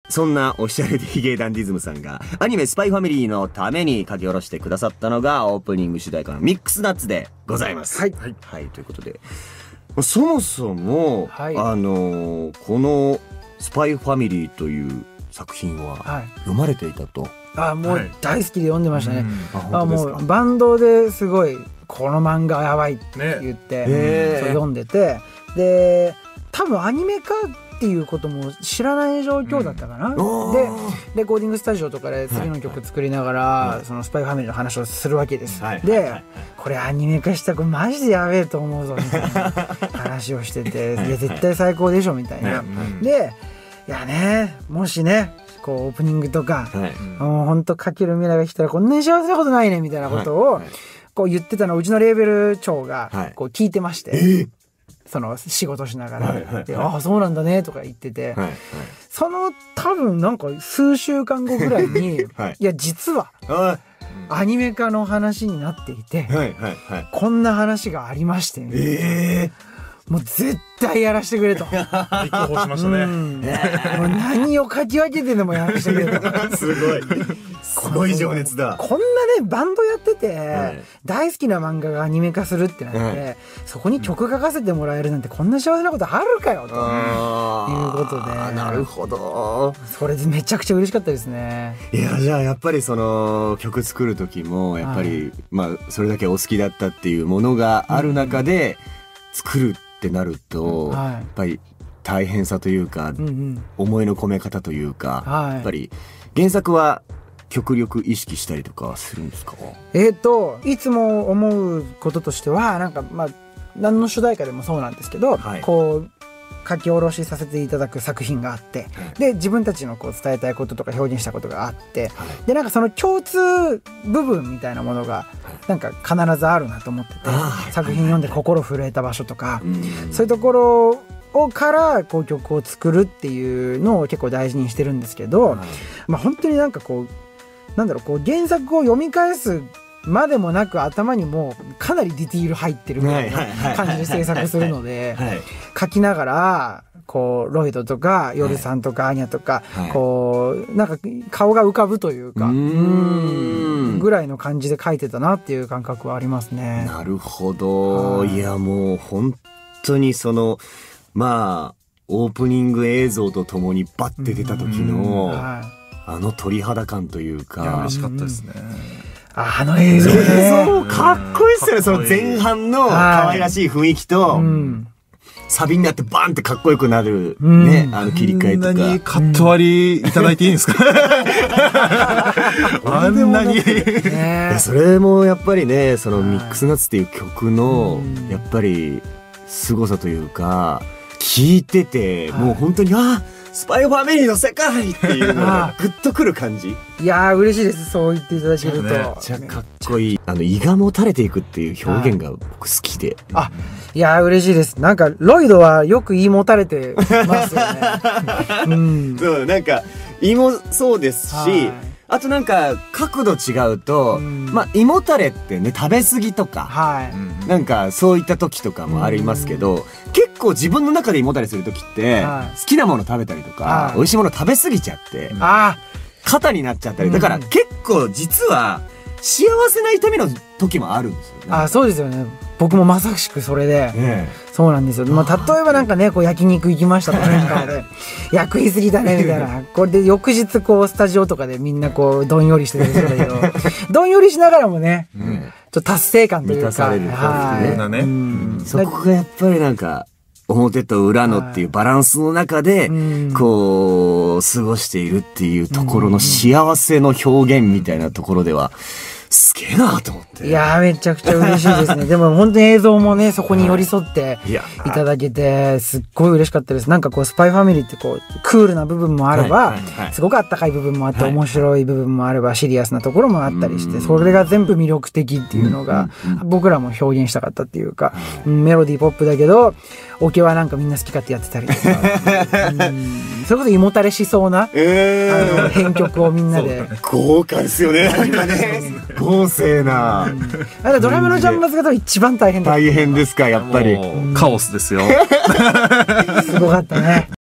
そんなオフィシャルでヒゲダンディズムさんがアニメスパイファミリーのために書き下ろしてくださったのがオープニング主題歌のミックスナッツでございます。はい。はい。ということで、そもそも、はい、このスパイファミリーという作品は読まれていたと。 もう大好きで読んでましたね。もうバンドですごいこの漫画やばいって言って、そう読んでて、で多分アニメ化っていうことも知らない状況だったかな。でレコーディングスタジオとかで次の曲作りながらそのスパイファミリーの話をするわけです。でこれアニメ化したらこれマジでやべえと思うぞみたいな話をしてて、いや絶対最高でしょみたいな。でいやね、もしねこうオープニングとか、もうほんとかける未来が来たらこんなに幸せなことないねみたいなことをこう言ってたのをうちのレーベル長がこう聞いてまして、その仕事しながら、でああそうなんだねとか言ってて、その多分なんか数週間後ぐらいに、いや実はアニメ化の話になっていて、こんな話がありましてね、もう絶対やらせてくれと。 立候補しましたね。 もう何をかき分けてでもやらせてくれと。 すごい。すごい情熱だ。 こんなね、バンドやってて、大好きな漫画がアニメ化するってなって、そこに曲書かせてもらえるなんてこんな幸せなことあるかよ、ということで。 なるほど。 それでめちゃくちゃ嬉しかったですね。 いや、じゃあやっぱりその曲作る時も、やっぱり、まあ、それだけお好きだったっていうものがある中で、作るってなると、やっぱり大変さというか、思いの込め方というか、やっぱり原作は極力意識したりとかするんですか？ いつも思うこととしては、なんかまあ何の主題歌でもそうなんですけど、こう書き下ろしさせていただく作品があって、で自分たちのこう伝えたいこととか表現したことがあって、でなんかその共通部分みたいなものがなんか必ずあるなと思ってて、作品読んで心震えた場所とか、そういうところからこう曲を作るっていうのを結構大事にしてるんですけど、まあ本当になんかこうなんだろう、こう原作を読み返すまでもなく頭にもかなりディティール入ってるみたいな感じで制作するので、書きながらこうロイドとかヨルさんとかアーニャとか、こうなんか顔が浮かぶというか、ぐらいの感じで書いてたなっていう感覚はありますね。 なるほど。いやもう本当にそのまあオープニング映像とともにバッて出た時のあの鳥肌感というか、 嬉しかったですね。 あの映像かっこいいっすよね。その前半の可愛らしい雰囲気と、サビになってバーンってかっこよくなるね、切り替えとか。 あんなにカット割りいただいていいんですか？あんなに。 それもやっぱりね、そのミックスナッツっていう曲の、やっぱり凄さというか、聴いてて、もう本当に、スパイファミリーの世界っていうのがグッとくる感じ。 いやー嬉しいです。そう言っていただけると。めっちゃかっこいい。胃がもたれていくっていう表現が僕好きで。 いやー嬉しいです。なんかロイドはよく胃もたれてますよね。 そう、なんか胃もそうですし、あとなんか角度違うと、まあ胃もたれってね、食べ過ぎとか、なんかそういった時とかもありますけど、結構自分の中で胃もたれする時って、好きなもの食べたりとか、美味しいもの食べ過ぎちゃって、肩になっちゃったり、だから結構実は幸せな痛みの時もあるんですよね。 そうですよね。僕もまさしくそれで、そうなんですよ。まあ、例えばなんかね、こう焼肉行きましたとかで、食いすぎだねみたいな。これで翌日こうスタジオとかでみんなこうどんよりしてたりするんだけど、どんよりしながらもね、ちょっと達成感というか。 満たされる。そこがやっぱりなんか、表と裏のっていうバランスの中で、こう、過ごしているっていうところの幸せの表現みたいなところでは、すげえなと思って。 いやーめちゃくちゃ嬉しいですね。でも本当に映像もね、そこに寄り添っていただけて、すっごい嬉しかったです。なんかこう、スパイファミリーってこう、クールな部分もあれば、すごくあったかい部分もあって、面白い部分もあれば、シリアスなところもあったりして、それが全部魅力的っていうのが、僕らも表現したかったっていうか、メロディーポップだけど、オケはなんかみんな好き勝手やってたりとか、それこそ胃もたれしそうな、編曲をみんなで。 豪華ですよね、なんかね。豪勢な。 ドラムのジャンバズが一番大変だった。 大変ですか、やっぱり。 カオスですよ。 すごかったね。